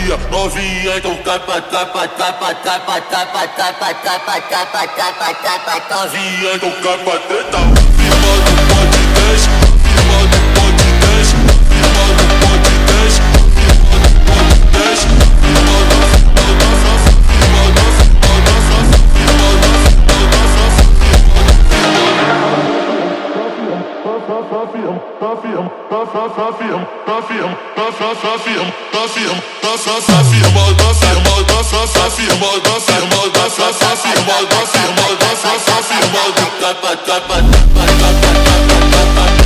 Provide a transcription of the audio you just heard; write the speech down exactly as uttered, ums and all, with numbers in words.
novinha, novinha, então capa, capa, capa, capa, capa, capa, capa, capa, capa, capa, novinha, então capa, treta. Firma do podcast, firma do podcast, firma do podcast, firma do podcast, firma do Firma, firma, firma, firma,